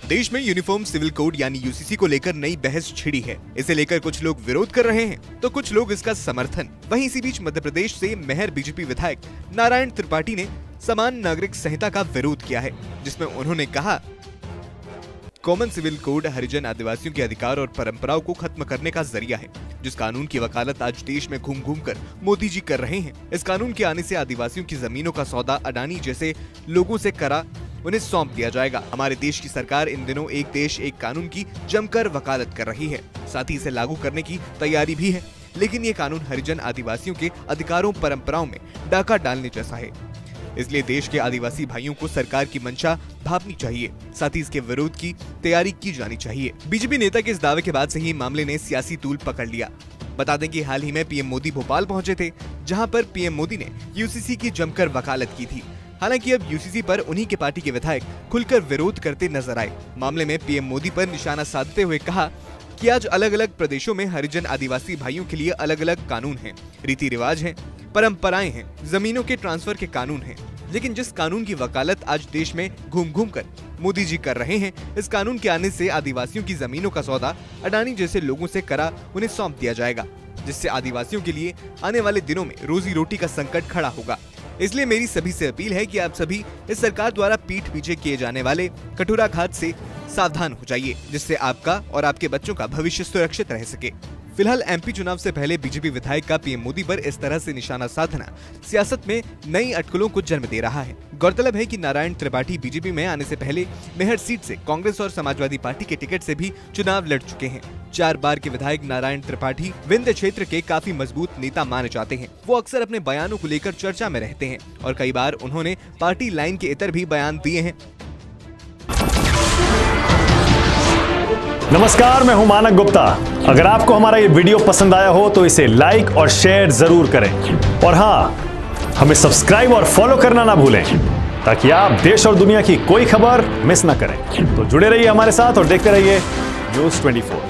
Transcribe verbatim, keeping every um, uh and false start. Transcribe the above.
देश में uniform civil code यानी यूसीसी को लेकर नई बहस छिड़ी है। इसे लेकर कुछ लोग विरोध कर रहे हैं तो कुछ लोग इसका समर्थन। वहीं इसी बीच मध्य प्रदेश से मेहर बीजेपी विधायक नारायण त्रिपाठी ने समान नागरिक संहिता का विरोध किया है, जिसमें उन्होंने कहा, कॉमन सिविल कोड हरिजन आदिवासियों के अधिकार और परंपराओं को खत्म करने का जरिया है, जिस कानून की वकालत आज देश में घूम घूम कर मोदी जी कर रहे हैं। इस कानून के आने से आदिवासियों की जमीनों का सौदा अडानी जैसे लोगों से करा उन्हें सौंप दिया जाएगा। हमारे देश की सरकार इन दिनों एक देश एक कानून की जमकर वकालत कर रही है, साथ ही इसे लागू करने की तैयारी भी है। लेकिन ये कानून हरिजन आदिवासियों के अधिकारों परंपराओं में डाका डालने जैसा है, इसलिए देश के आदिवासी भाइयों को सरकार की मंशा भांपनी चाहिए, साथ ही इसके विरोध की तैयारी की जानी चाहिए। बीजेपी नेता के इस दावे के बाद से ही मामले ने सियासी तूल पकड़ लिया। बता दें कि हाल ही में पीएम मोदी भोपाल पहुंचे थे, जहां पर पीएम मोदी ने यूसीसी की जमकर वकालत की थी। हालांकि अब यूसीसी पर उन्हीं के पार्टी के विधायक खुलकर विरोध करते नजर आए। मामले में पीएम मोदी पर निशाना साधते हुए कहा कि आज अलग अलग प्रदेशों में हरिजन आदिवासी भाइयों के लिए अलग अलग कानून हैं, रीति रिवाज हैं, परंपराएं हैं, जमीनों के ट्रांसफर के कानून हैं। लेकिन जिस कानून की वकालत आज देश में घूम घूम कर मोदी जी कर रहे हैं, इस कानून के आने से आदिवासियों की जमीनों का सौदा अडानी जैसे लोगों से करा उन्हें सौंप दिया जाएगा, जिससे आदिवासियों के लिए आने वाले दिनों में रोजी रोटी का संकट खड़ा होगा। इसलिए मेरी सभी से अपील है कि आप सभी इस सरकार द्वारा पीठ पीछे किए जाने वाले कटोराघात से सावधान हो जाइए, जिससे आपका और आपके बच्चों का भविष्य सुरक्षित रह सके। फिलहाल एमपी चुनाव से पहले बीजेपी विधायक का पीएम मोदी पर इस तरह से निशाना साधना सियासत में नई अटकलों को जन्म दे रहा है। गौरतलब है कि नारायण त्रिपाठी बीजेपी में आने से पहले मेहर सीट से कांग्रेस और समाजवादी पार्टी के टिकट से भी चुनाव लड़ चुके हैं। चार बार के विधायक नारायण त्रिपाठी विंध्य क्षेत्र के काफी मजबूत नेता माने जाते हैं। वो अक्सर अपने बयानों को लेकर चर्चा में रहते हैं और कई बार उन्होंने पार्टी लाइन के इतर भी बयान दिए हैं। नमस्कार, मैं हूं मानक गुप्ता। अगर आपको हमारा ये वीडियो पसंद आया हो तो इसे लाइक और शेयर जरूर करें, और हाँ, हमें सब्सक्राइब और फॉलो करना ना भूलें, ताकि आप देश और दुनिया की कोई खबर मिस ना करें। तो जुड़े रहिए हमारे साथ और देखते रहिए न्यूज़ चौबीस।